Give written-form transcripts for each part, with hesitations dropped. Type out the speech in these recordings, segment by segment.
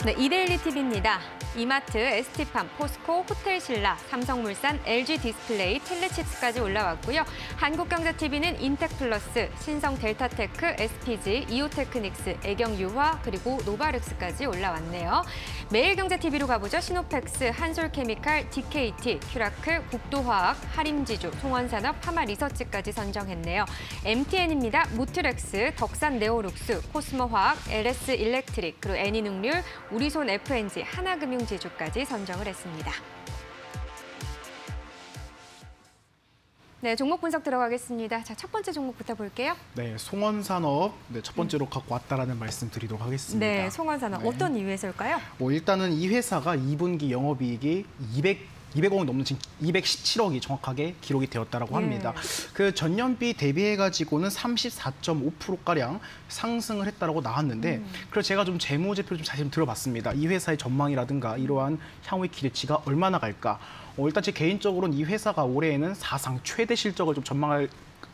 네, 이데일리 TV입니다. 이마트, ST팜, 포스코, 호텔신라, 삼성물산, LG디스플레이, 텔레칩스까지 올라왔고요. 한국경제TV는 인텍플러스, 신성델타테크, SPG, 이오테크닉스, 애경유화, 그리고 노바렉스까지 올라왔네요. 매일경제TV로 가보죠. 시노펙스, 한솔케미칼, DKT, 큐라크, 국도화학, 하림지주, 송원산업, 하마리서치까지 선정했네요. MTN입니다. 모트렉스, 덕산네오룩스, 코스모화학, LS일렉트릭, 그리고 애니능률, 우리손 FNG, 하나금융지주까지 선정을 했습니다. 네, 종목 분석 들어가겠습니다. 자, 첫 번째 종목부터 볼게요. 네, 송원산업 첫 번째로 갖고 왔다라는 말씀 드리도록 하겠습니다. 네, 송원산업 네. 어떤 이유에서일까요? 일단은 이 회사가 2분기 영업이익이 200억이 넘는 지금 217억이 정확하게 기록이 되었다라고 합니다. 그 전년비 대비해가지고는 34.5%가량 상승을 했다라고 나왔는데 그래서 제가 좀 재무제표를 좀 자세히 들어봤습니다. 이 회사의 전망이라든가 이러한 향후의 기대치가 얼마나 갈까. 일단 제 개인적으로는 이 회사가 올해에는 사상 최대 실적을 좀 전망할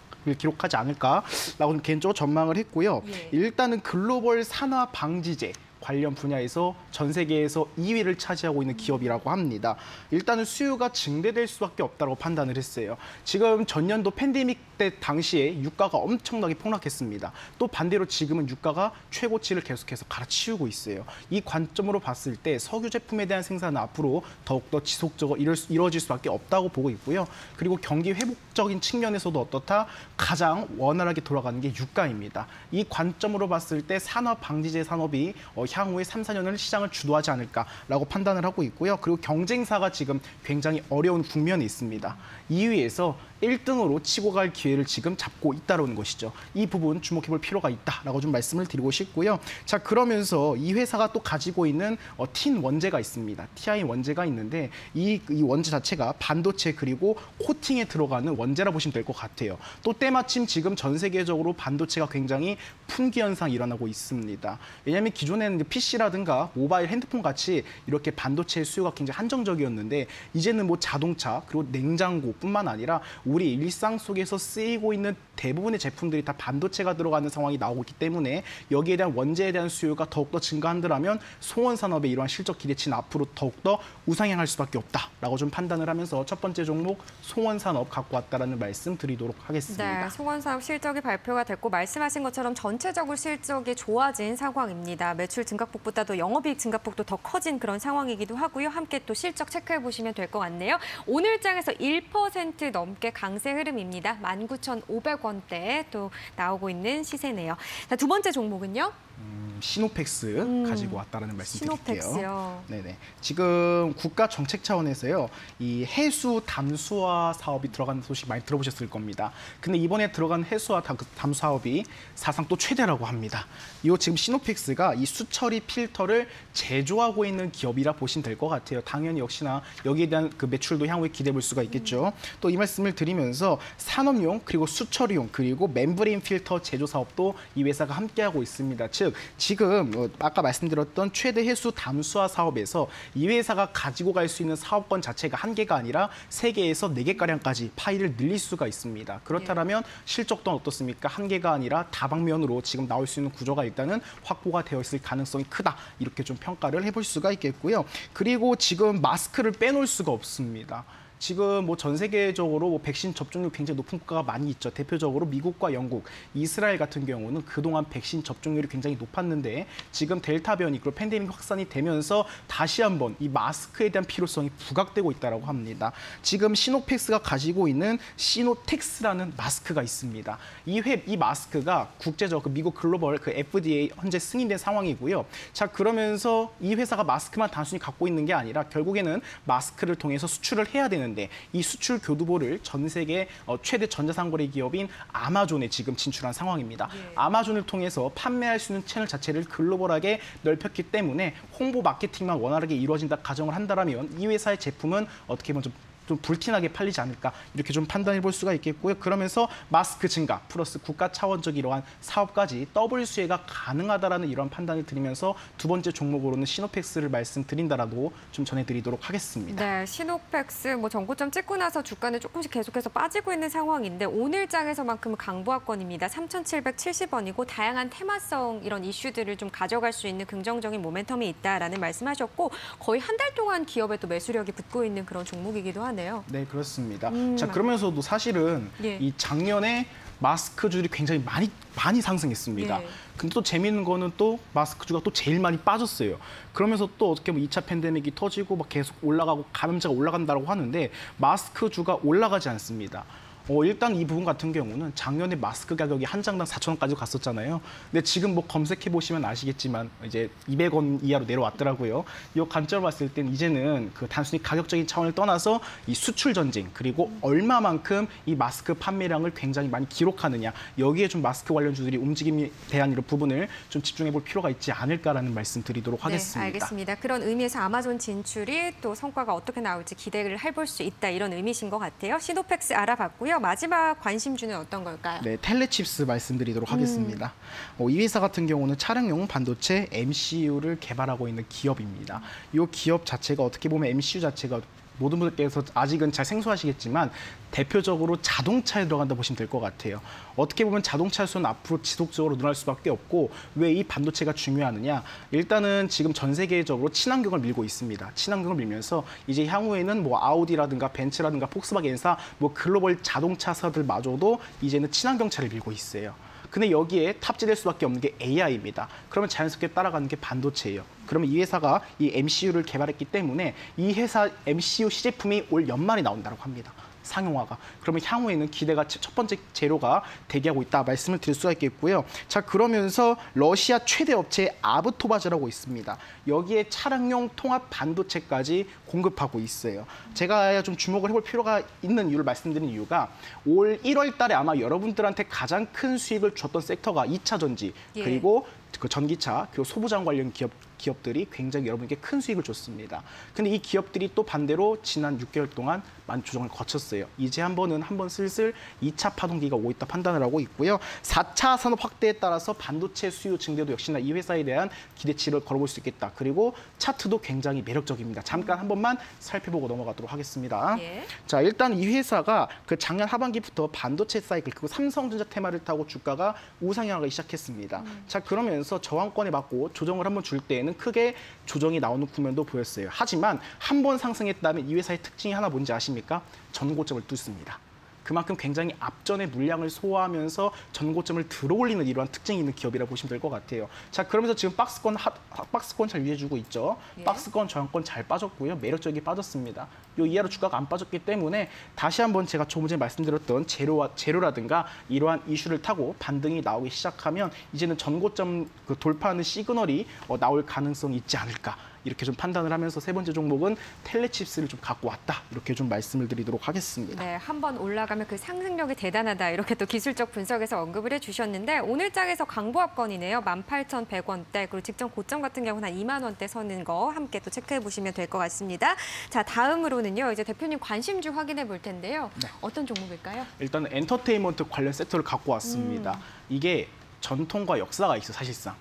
기록하지 않을까라고 개인적으로 전망을 했고요. 일단은 글로벌 산화 방지제 관련 분야에서 전 세계에서 2위를 차지하고 있는 기업이라고 합니다. 일단은 수요가 증대될 수밖에 없다고 판단을 했어요. 지금 전년도 팬데믹 때 당시에 유가가 엄청나게 폭락했습니다. 또 반대로 지금은 유가가 최고치를 계속해서 갈아치우고 있어요. 이 관점으로 봤을 때 석유 제품에 대한 생산은 앞으로 더욱더 지속적으로 이루어질 수밖에 없다고 보고 있고요. 그리고 경기 회복적인 측면에서도 어떻다? 가장 원활하게 돌아가는 게 유가입니다. 이 관점으로 봤을 때 산화 방지제 산업이 향후에 3, 4년을 시장을 주도하지 않을까라고 판단을 하고 있고요. 그리고 경쟁사가 지금 굉장히 어려운 국면에 있습니다. 2위에서 1등으로 치고 갈 기회를 지금 잡고 있다는 것이죠. 이 부분 주목해볼 필요가 있다라고 좀 말씀을 드리고 싶고요. 자, 그러면서 이 회사가 또 가지고 있는 틴 원재가 있습니다. TI 원재가 있는데 이 원재 자체가 반도체 그리고 코팅에 들어가는 원재라 보시면 될 것 같아요. 또 때마침 지금 전 세계적으로 반도체가 굉장히 품귀 현상이 일어나고 있습니다. 왜냐하면 기존에는 PC라든가 모바일 핸드폰 같이 이렇게 반도체 수요가 굉장히 한정적이었는데 이제는 뭐 자동차 그리고 냉장고뿐만 아니라 우리 일상 속에서 쓰이고 있는 대부분의 제품들이 다 반도체가 들어가는 상황이 나오고 있기 때문에 여기에 대한 원재에 대한 수요가 더욱더 증가한다면 송원산업의 이러한 실적 기대치는 앞으로 더욱더 우상향할 수밖에 없다라고 좀 판단을 하면서 첫 번째 종목 송원산업 갖고 왔다라는 말씀 드리도록 하겠습니다. 네, 송원산업 실적이 발표가 됐고 말씀하신 것처럼 전체적으로 실적이 좋아진 상황입니다. 매출 증가폭보다도 영업이익 증가폭도 더 커진 그런 상황이기도 하고요. 함께 또 실적 체크해 보시면 될 것 같네요. 오늘 장에서 1% 넘게 강세 흐름입니다. 19,500원대에 또 나오고 있는 시세네요. 자, 두 번째 종목은요? 시노펙스 가지고 왔다라는 말씀 드릴게요. 시노펙스요. 네네. 지금 국가 정책 차원에서요, 이 해수 담수화 사업이 들어가는 소식 많이 들어보셨을 겁니다. 근데 이번에 들어간 해수화 담수 사업이 사상 또 최대라고 합니다. 이 지금 시노펙스가 이 수처리 필터를 제조하고 있는 기업이라 보시면 될 것 같아요. 당연히 역시나 여기에 대한 그 매출도 향후에 기대해 볼 수가 있겠죠. 또 이 말씀을 드리면서 산업용 그리고 수처리용 그리고 멤브레인 필터 제조 사업도 이 회사가 함께하고 있습니다. 즉 지금 아까 말씀드렸던 최대 해수 담수화 사업에서 이 회사가 가지고 갈 수 있는 사업권 자체가 한 개가 아니라 3개에서 4개가량까지 파일을 늘릴 수가 있습니다. 그렇다면 실적 또한 어떻습니까? 한 개가 아니라 다방면으로 지금 나올 수 있는 구조가 일단은 확보가 되어 있을 가능성이 크다. 이렇게 좀 평가를 해볼 수가 있겠고요. 그리고 지금 마스크를 빼놓을 수가 없습니다. 지금 뭐 전 세계적으로 뭐 백신 접종률 굉장히 높은 국가가 많이 있죠. 대표적으로 미국과 영국, 이스라엘 같은 경우는 그동안 백신 접종률이 굉장히 높았는데 지금 델타 변이 그리고 팬데믹 확산이 되면서 다시 한번 이 마스크에 대한 필요성이 부각되고 있다고 합니다. 지금 시노펙스가 가지고 있는 시노텍스라는 마스크가 있습니다. 이 마스크가 국제적 미국 글로벌 FDA 현재 승인된 상황이고요. 자, 그러면서 이 회사가 마스크만 단순히 갖고 있는 게 아니라 결국에는 마스크를 통해서 수출을 해야 되는 이 수출 교두보를 전 세계 최대 전자상거래 기업인 아마존에 지금 진출한 상황입니다. 아마존을 통해서 판매할 수 있는 채널 자체를 글로벌하게 넓혔기 때문에 홍보 마케팅만 원활하게 이루어진다 가정을 한다면 이 회사의 제품은 어떻게 보면 좀 좀 불티나게 팔리지 않을까 이렇게 좀 판단해 볼 수가 있겠고요. 그러면서 마스크 증가 플러스 국가 차원적 이러한 사업까지 더블 수혜가 가능하다라는 이런 판단을 드리면서 두 번째 종목으로는 시노펙스를 말씀드린다라고 좀 전해드리도록 하겠습니다. 네, 시노펙스 뭐 전고점 찍고 나서 주가는 조금씩 계속해서 빠지고 있는 상황인데 오늘 장에서만큼은 강보합권입니다. 3,770원이고 다양한 테마성 이런 이슈들을 좀 가져갈 수 있는 긍정적인 모멘텀이 있다라는 말씀하셨고 거의 한 달 동안 기업에 또 매수력이 붙고 있는 그런 종목이기도 하네요. 네, 그렇습니다. 자, 그러면서도 사실은 예. 이 작년에 마스크주들이 굉장히 많이 상승했습니다. 예. 근데 또 재미있는 거는 또 마스크주가 또 제일 많이 빠졌어요. 그러면서 또 어떻게 보면 2차 팬데믹이 터지고 막 계속 올라가고 감염자가 올라간다고 하는데 마스크주가 올라가지 않습니다. 일단 이 부분 같은 경우는 작년에 마스크 가격이 한 장당 4,000원까지 갔었잖아요. 근데 지금 뭐 검색해 보시면 아시겠지만 이제 200원 이하로 내려왔더라고요. 이 관점을 봤을 땐 이제는 그 단순히 가격적인 차원을 떠나서 이 수출 전쟁 그리고 얼마만큼 이 마스크 판매량을 굉장히 많이 기록하느냐 여기에 좀 마스크 관련주들이 움직임에 대한 이런 부분을 좀 집중해 볼 필요가 있지 않을까라는 말씀 드리도록 하겠습니다. 네, 알겠습니다. 그런 의미에서 아마존 진출이 또 성과가 어떻게 나올지 기대를 해볼 수 있다 이런 의미신 것 같아요. 시노펙스 알아봤고요. 마지막 관심주는 어떤 걸까요? 네, 텔레칩스 말씀드리도록 하겠습니다. 이 회사 같은 경우는 차량용 반도체 MCU를 개발하고 있는 기업입니다. 이 기업 자체가 어떻게 보면 MCU 자체가 모든 분들께서 아직은 잘 생소하시겠지만 대표적으로 자동차에 들어간다 보시면 될 것 같아요. 어떻게 보면 자동차 수는 앞으로 지속적으로 늘어날 수밖에 없고 왜 이 반도체가 중요하느냐. 일단은 지금 전 세계적으로 친환경을 밀고 있습니다. 친환경을 밀면서 이제 향후에는 뭐 아우디라든가 벤츠라든가 폭스바겐사 뭐 글로벌 자동차사들마저도 이제는 친환경차를 밀고 있어요. 근데 여기에 탑재될 수밖에 없는 게 AI입니다. 그러면 자연스럽게 따라가는 게 반도체예요. 그러면 이 회사가 이 MCU를 개발했기 때문에 이 회사 MCU 시제품이 올 연말에 나온다고 합니다. 상용화가. 그러면 향후에는 기대가 첫 번째 재료가 대기하고 있다 말씀을 드릴 수가 있겠고요. 자, 그러면서 러시아 최대 업체 아브토바즈라고 있습니다. 여기에 차량용 통합 반도체까지 공급하고 있어요. 제가 좀 주목을 해볼 필요가 있는 이유를 말씀드린 이유가 올 1월 달에 아마 여러분들한테 가장 큰 수익을 줬던 섹터가 2차 전지 예. 그리고 그 전기차, 그리고 소부장 관련 기업들이 굉장히 여러분께 큰 수익을 줬습니다. 근데 이 기업들이 또 반대로 지난 6개월 동안 많은 조정을 거쳤어요. 이제 한번 슬슬 2차 파동기가 오고 있다 판단을 하고 있고요. 4차 산업 확대에 따라서 반도체 수요 증대도 역시나 이 회사에 대한 기대치를 걸어볼 수 있겠다. 그리고 차트도 굉장히 매력적입니다. 잠깐 한 번만 살펴보고 넘어가도록 하겠습니다. 예. 자, 일단 이 회사가 그 작년 하반기부터 반도체 사이클 그리고 삼성전자 테마를 타고 주가가 우상향하기 시작했습니다. 자, 그러면서 저항권에 맞고 조정을 한번 줄 때에는 크게 조정이 나오는 국면도 보였어요. 하지만 한 번 상승했다면 이 회사의 특징이 하나 뭔지 아십니까? 전고점을 뚫습니다. 그만큼 굉장히 앞전에 물량을 소화하면서 전고점을 들어올리는 이러한 특징이 있는 기업이라고 보시면 될 것 같아요. 자, 그러면서 지금 박스권 잘 유지해주고 있죠. 예. 박스권, 저항권 잘 빠졌고요. 매력적이 빠졌습니다. 요 이하로 주가가 안 빠졌기 때문에 다시 한번 제가 조금 전에 말씀드렸던 재료라든가 이러한 이슈를 타고 반등이 나오기 시작하면 이제는 전고점 그 돌파하는 시그널이 나올 가능성이 있지 않을까. 이렇게 좀 판단을 하면서 세 번째 종목은 텔레칩스를 좀 갖고 왔다. 이렇게 좀 말씀을 드리도록 하겠습니다. 네, 한번 올라가면 그 상승력이 대단하다. 이렇게 또 기술적 분석에서 언급을 해주셨는데 오늘 장에서 강보합권이네요. 18,100원대 그리고 직전 고점 같은 경우는 한 2만 원대 서는 거 함께 또 체크해 보시면 될 것 같습니다. 자, 다음으로는요. 이제 대표님 관심주 확인해 볼 텐데요. 네. 어떤 종목일까요? 일단 엔터테인먼트 관련 섹터를 갖고 왔습니다. 이게 전통과 역사가 있어 사실상.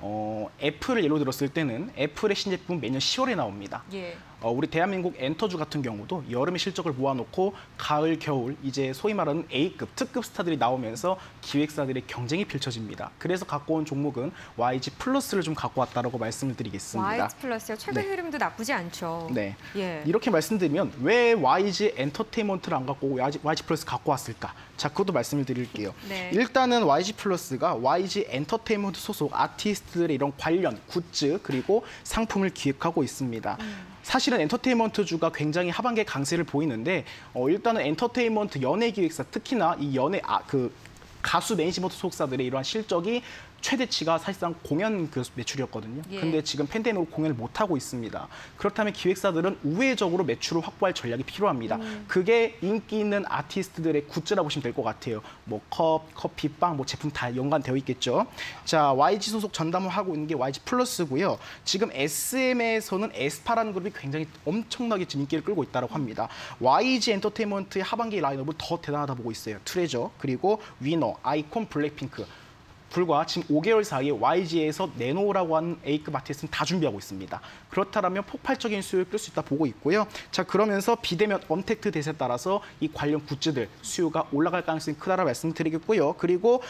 애플을 예로 들었을 때는 애플의 신제품 매년 10월에 나옵니다. 예. 우리 대한민국 엔터주 같은 경우도 여름의 실적을 모아놓고 가을, 겨울 이제 소위 말하는 A급, 특급 스타들이 나오면서 기획사들의 경쟁이 펼쳐집니다. 그래서 갖고 온 종목은 YG 플러스를 좀 갖고 왔다라고 말씀을 드리겠습니다. YG 플러스요. 최근 흐름도 나쁘지 않죠. 네. 예. 이렇게 말씀드리면 왜 YG 엔터테인먼트를 안 갖고 YG 플러스 갖고 왔을까? 자, 그것도 말씀을 드릴게요. 네. 일단은 YG 플러스가 YG 엔터테인먼트 소속 아티스트들의 이런 관련 굿즈 그리고 상품을 기획하고 있습니다. 사실은 엔터테인먼트주가 굉장히 하반기에 강세를 보이는데 일단은 엔터테인먼트 연예 기획사 특히나 이 연예 그 가수 매니지먼트 소속사들의 이러한 실적이 최대치가 사실상 공연 그 매출이었거든요. 예. 근데 지금 팬데믹으로 공연을 못 하고 있습니다. 그렇다면 기획사들은 우회적으로 매출을 확보할 전략이 필요합니다. 그게 인기 있는 아티스트들의 굿즈라고 보시면 될 것 같아요. 뭐 컵, 커피, 빵, 뭐 제품 다 연관되어 있겠죠. 자, YG 소속 전담을 하고 있는 게 YG 플러스고요. 지금 SM에서는 에스파라는 그룹이 굉장히 엄청나게 지금 인기를 끌고 있다고 합니다. YG 엔터테인먼트의 하반기 라인업을 더 대단하다 보고 있어요. 트레저, 그리고 위너, 아이콘, 블랙핑크. 불과 지금 5개월 사이에 YG에서 네노라고 하는 A급 아티스트는 다 준비하고 있습니다. 그렇다면 폭발적인 수요를 끌 수 있다 보고 있고요. 자, 그러면서 비대면 언택트 대세에 따라서 이 관련 굿즈들 수요가 올라갈 가능성이 크다라고 말씀드리겠고요. 그리고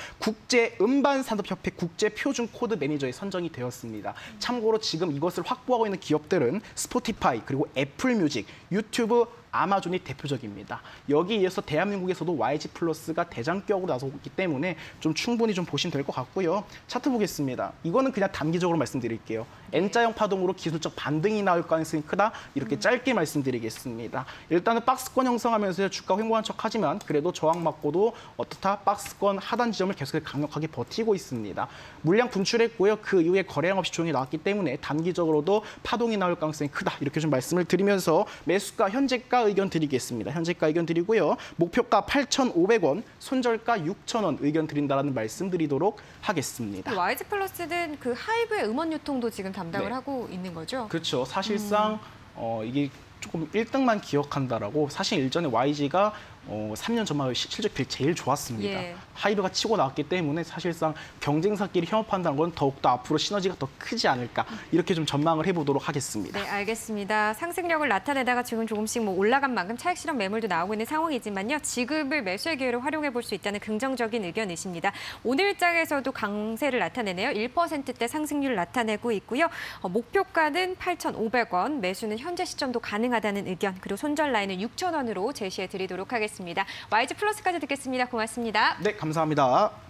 국제음반산업협회 국제표준 코드 매니저에 선정이 되었습니다. 참고로 지금 이것을 확보하고 있는 기업들은 스포티파이, 그리고 애플뮤직, 유튜브, 아마존이 대표적입니다. 여기에 이어서 대한민국에서도 YG 플러스가 대장격으로 나서고 있기 때문에 좀 충분히 좀 보시면 될 것 같고요. 차트 보겠습니다. 이거는 그냥 단기적으로 말씀드릴게요. N자형 파동으로 기술적 반등이 나올 가능성이 크다. 이렇게 짧게 말씀드리겠습니다. 일단은 박스권 형성하면서 주가 횡보한 척하지만 그래도 저항 맞고도 어떻다? 박스권 하단 지점을 계속해서 강력하게 버티고 있습니다. 물량 분출했고요. 그 이후에 거래량 없이 조정이 나왔기 때문에 단기적으로도 파동이 나올 가능성이 크다. 이렇게 좀 말씀을 드리면서 매수가 현재가 의견 드리겠습니다. 현재가 의견 드리고요. 목표가 8,500원, 손절가 6,000원 의견 드린다라는 말씀 드리도록 하겠습니다. YG 플러스는 그 하이브의 음원 유통도 지금 담당을 네. 하고 있는 거죠? 그렇죠. 사실상 이게 조금 1등만 기억한다라고 사실 일전에 YG가 3년 전만 실적이 제일 좋았습니다. 예. 하이브가 치고 나왔기 때문에 사실상 경쟁사끼리 협업한다는 건 더욱더 앞으로 시너지가 더 크지 않을까 이렇게 좀 전망을 해보도록 하겠습니다. 네, 알겠습니다. 상승력을 나타내다가 지금 조금씩 뭐 올라간 만큼 차익 실현 매물도 나오고 있는 상황이지만요. 지금을 매수의 기회로 활용해 볼 수 있다는 긍정적인 의견이십니다. 오늘 장에서도 강세를 나타내네요. 1%대 상승률을 나타내고 있고요. 목표가는 8,500원, 매수는 현재 시점도 가능하다는 의견, 그리고 손절 라인은 6,000원으로 제시해 드리도록 하겠습니다. YG 플러스까지 듣겠습니다. 고맙습니다. 네, 감사합니다.